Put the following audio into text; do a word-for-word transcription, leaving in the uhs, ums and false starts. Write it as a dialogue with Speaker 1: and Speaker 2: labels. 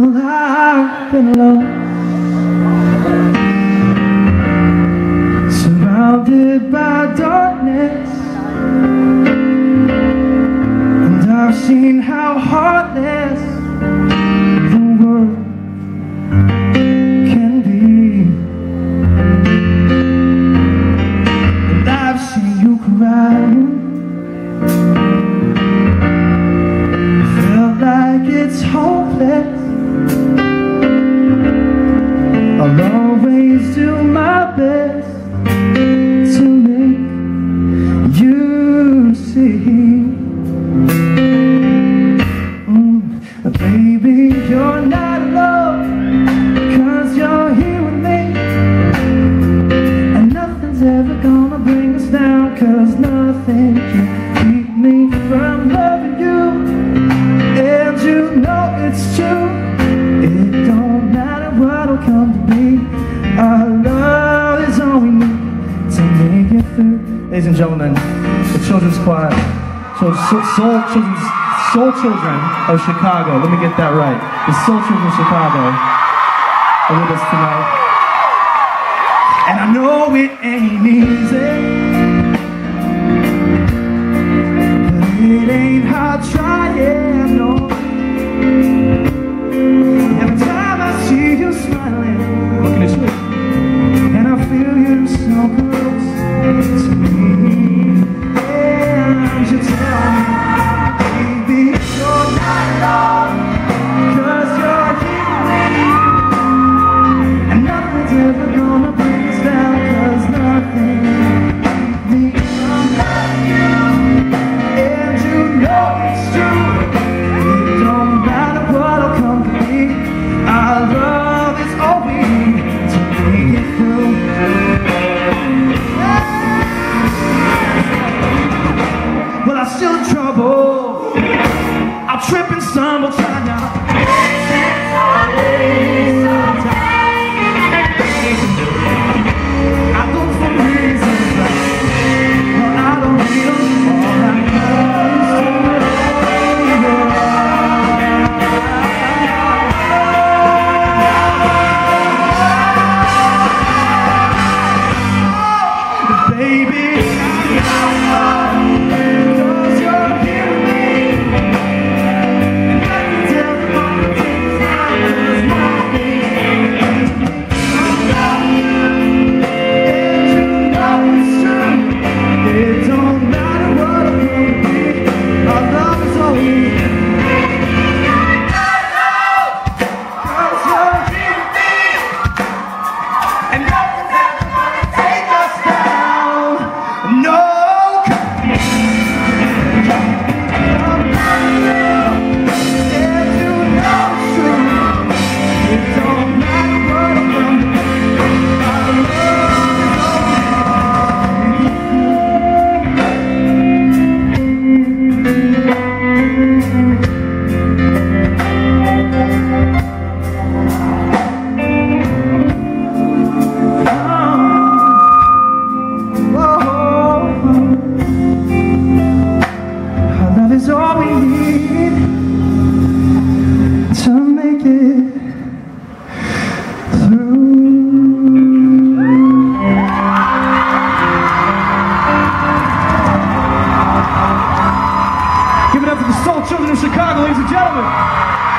Speaker 1: Well, I've been alone, surrounded by darkness, and I've seen how heartless the world can be. And I've seen you cry, felt like it's hopeless. I'll always do my best to make you see. mm, Baby, you're not alone, 'cause you're here with me, and nothing's ever gonna bring us down, 'cause nothing can keep me from loving you. And you know it's true, it don't matter what'll come to be, our love is all we need to make it through. Ladies and gentlemen, the Children's Choir, so Soul, Soul, Children's, Soul Children of Chicago, let me get that right, the Soul Children of Chicago are with us tonight. And I know it ain't easy, but it ain't hard trying, no. Every time I see you smiling, looking at you, and I feel you so close to me, and you tell me, baby, you're not alone, 'cause you're here with me, and nothing's ever gonna bring us down, 'cause nothing can keep me from loving you. And you know it's true, it don't matter what'll come to me, our love is all we need to make it through. Well, I'm still in trouble, I'll trip and stumble, trying to I look for reasons, but I don't need them. All I know is to baby, because you're here with me, and nothing's ever gonna take us down, 'cause nothing can keep me from you. And you know it's true, it don't matter what I'm gonna be, our love is all we need. 'Cause you're here with me, and nothing's ever gonna take us down. No, is all we need to make it through. Give it up for the Soul Children of Chicago, ladies and gentlemen.